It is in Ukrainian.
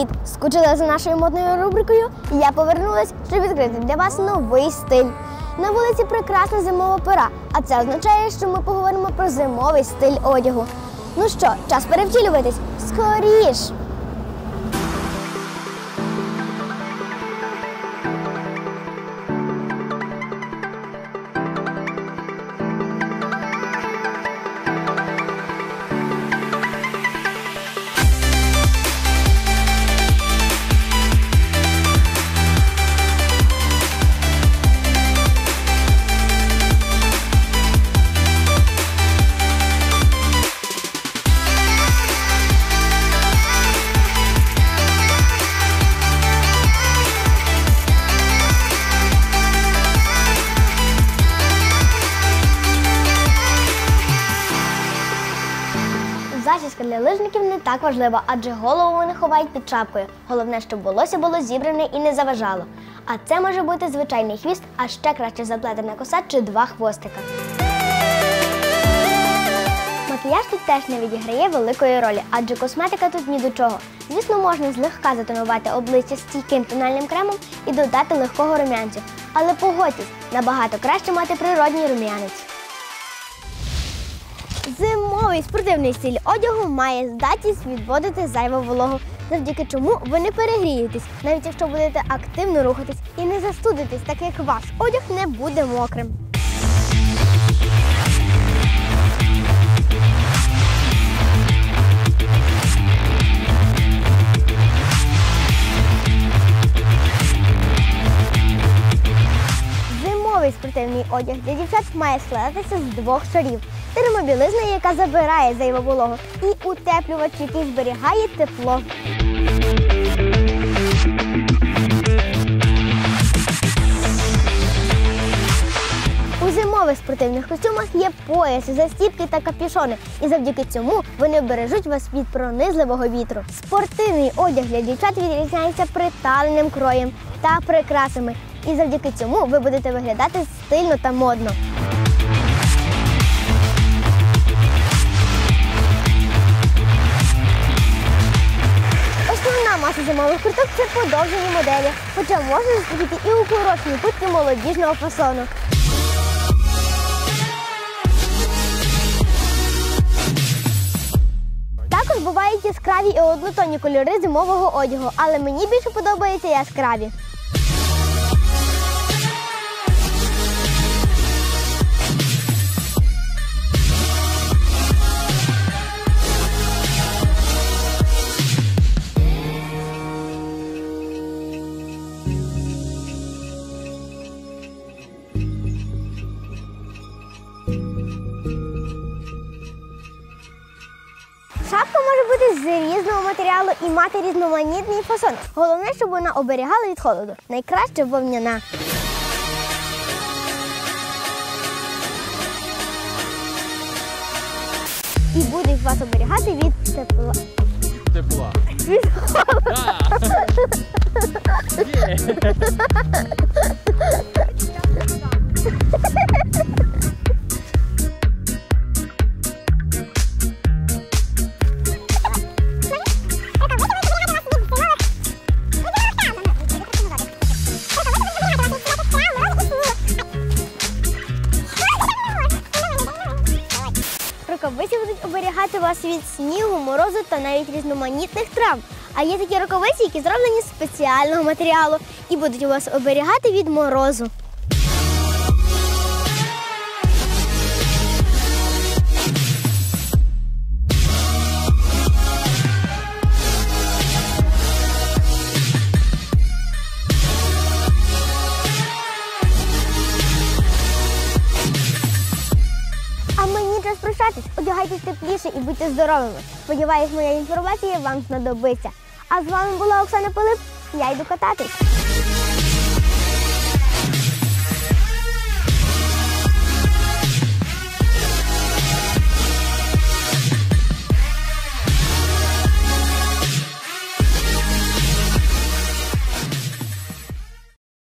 Привіт! Скучили за нашою модною рубрикою? Я повернулась, щоб відкрити для вас новий стиль. На вулиці прекрасна зимова пора, а це означає, що ми поговоримо про зимовий стиль одягу. Ну що, час перевтілюватись? Скоріш! Зачіска для лижників не так важлива, адже голову вони ховають під шапкою. Головне, щоб волосся було зібране і не заважало. А це може бути звичайний хвіст, а ще краще заплетена коса чи два хвостика. Макіяж тут теж не відіграє великої ролі, адже косметика тут ні до чого. Звісно, можна злегка затонувати обличчя стійким тональним кремом і додати легкого рум'янцю. Але погодьтесь, набагато краще мати природній рум'янець. Зимовий спортивний стиль одягу має здатність відводити зайву вологу, завдяки чому ви не перегрієтесь, навіть якщо будете активно рухатись і не застудитесь, так як ваш одяг не буде мокрим. Зимовий спортивний одяг для дівчат має складатися з двох шарів. Термобілизна, яка забирає зайву вологу, і утеплювач, який зберігає тепло. У зимових спортивних костюмах є пояси, застібки та капюшони, і завдяки цьому вони бережуть вас від пронизливого вітру. Спортивний одяг для дівчат відрізняється приталеним кроєм та прикрасами, і завдяки цьому ви будете виглядати стильно та модно. Основна маса зимових курток – це подовжені моделі, хоча можна зустріти і укорочені куртки молодіжного фасону. Також бувають яскраві і однотонні кольори зимового одягу, але мені більше подобаються яскраві. Шапка може бути з різного матеріалу і мати різноманітний фасон. Головне, щоб вона оберігала від холоду. Найкраще вовняна. І буде вас оберігати від тепла. Тепла. Від холоду. Рукавиці будуть оберігати вас від снігу, морозу та навіть різноманітних трав. А є такі рукавиці, які зроблені з спеціального матеріалу і будуть вас оберігати від морозу. А мені час прощатись. Одягайтесь тепліше і будьте здоровими. Сподіваюсь, моя інформація вам знадобиться. А з вами була Оксана Пилип. Я йду кататись.